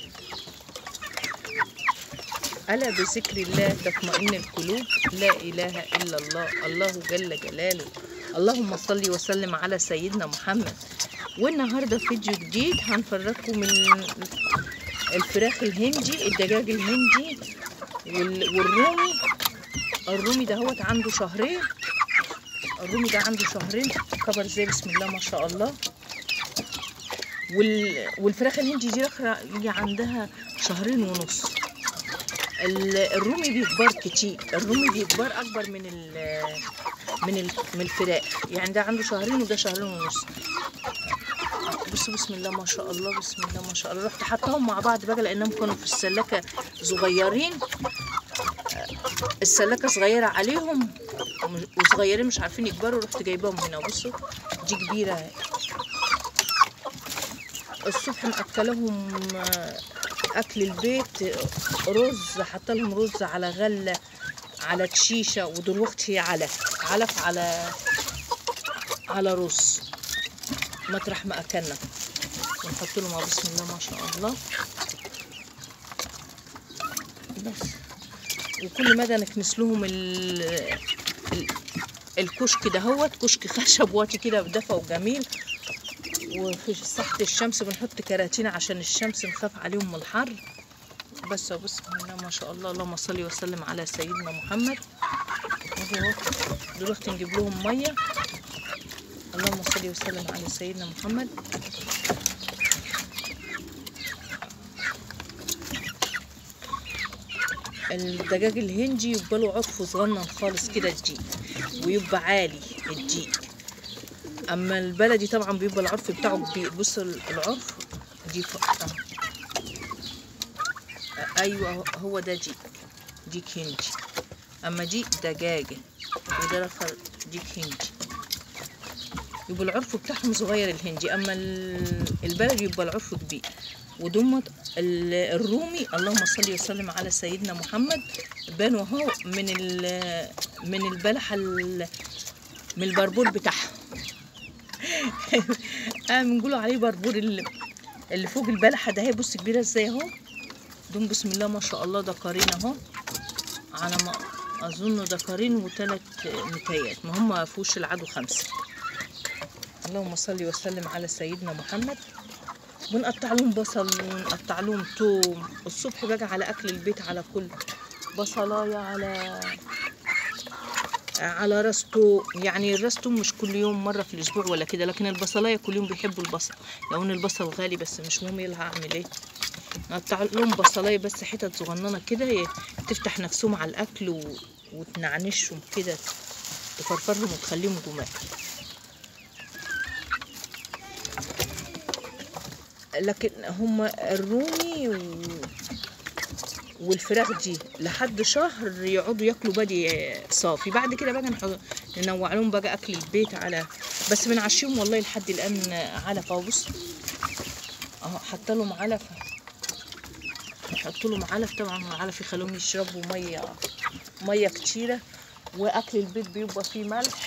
ألا بذكر الله تطمئن القلوب، لا إله إلا الله، الله جل جلاله. اللهم صل وسلم على سيدنا محمد. والنهارده فيديو جديد هنفرجكم الفراخ الهندي، الدجاج الهندي والرومي. الرومي ده هوت عنده شهرين، الرومي ده عنده شهرين كبر زي بسم الله ما شاء الله. والفراخ الهندي دي يجي عندها شهرين ونص. الرومي بيكبر كتير، الرومي بيكبر اكبر من الفراخ، يعني ده عنده شهرين وده شهرين ونص. بصوا بسم الله ما شاء الله، بسم الله ما شاء الله. رحت حطاهم مع بعض بقى لانهم كانوا في السلاكه صغيرين، السلاكه صغيره عليهم وصغيرين مش عارفين يكبروا، رحت جايباهم هنا. بصوا دي كبيره. الصبح مأكلهم اكل البيت، رز، حط لهم رز على غله على تشيشه، ودلوقتي علف على رز مطرح ما اكلنا، ونحط لهم بسم الله ما شاء الله. بس وكل مدى نكنس لهم الكشك دهوت، كشك خشب واطي كده بدفى وجميل. وفي تحت الشمس بنحط كراتين عشان الشمس نخاف عليهم من الحر. بس بسم الله ما شاء الله. اللهم صل وسلم على سيدنا محمد. دلوقتي نجيب لهم ميه. اللهم صل وسلم على سيدنا محمد. الدجاج الهندي يبقى له عطف صغنن خالص كده الديك، ويبقى عالي الديك. اما البلدي طبعا بيبقى العرف بتاعه كبير. بص العرف دي ايوه هو ده ديك هندي. اما دي دجاجه وده ديك هندي، يبقى العرف بتاعهم صغير الهندي، اما البلدي يبقى العرف كبير. ودمت الرومي اللهم صل وسلم على سيدنا محمد بانوا اهو من البلحه، من البربور بتاعها. بنقولوا عليه بربور اللي فوق البلحه ده. هي بص كبيره ازاي اهو. دول بسم الله ما شاء الله دكارين اهو، على ما اظن دكارين و3 نتايات، ما هم فوش العدو 5. اللهم صل وسلم على سيدنا محمد. ونقطع لهم بصل ونقطع لهم توم الصبح بقى على اكل البيت، على كل بصلايه على راس توم. يعني الراس توم مش كل يوم مره في الاسبوع ولا كده، لكن البصلايه كل يوم بيحبوا البصل، لو ان البصل غالي بس مش مهم. يلا هعمل ايه، نقطع لهم بصلايه بس حتت صغننه كده تفتح نفسهم على الاكل وتنعنشهم كده، تفرفرهم وتخليهم جمال. لكن هما الرومي والفراخ دي لحد شهر يقعدوا ياكلوا بادي صافي. بعد كده بقى ننوع لهم بقى اكل البيت على بس بنعشيهم والله لحد الان علف اهو. بص اهو حط لهم علف، نحط لهم علف. طبعا العلف يخليهم يشربوا ميه كتيره. واكل البيت بيبقى فيه ملح،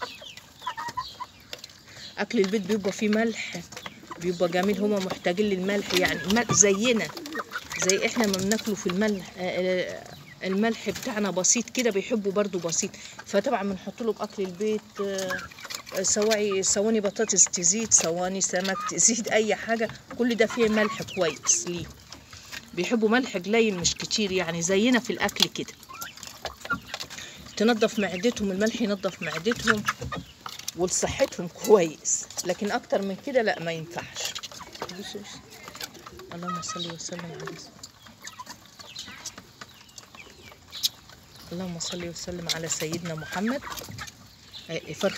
اكل البيت بيبقى فيه ملح، بيبقى جميل. هما محتاجين للملح، يعني الملح زينا زي احنا ما بناكله في الملح. الملح بتاعنا بسيط كده، بيحبوا برضو بسيط. فطبعا بنحط له باكل البيت صواني بطاطس تزيد، صواني سمك تزيد، اي حاجه كل ده فيه ملح كويس ليه. بيحبوا ملح قليل مش كتير، يعني زينا في الاكل كده. تنظف معدتهم، الملح ينظف معدتهم ولصحتهم كويس، لكن اكتر من كده لا ما ينفعش. اللهم صل وسلم على اللهم صل وسلم على سيدنا محمد.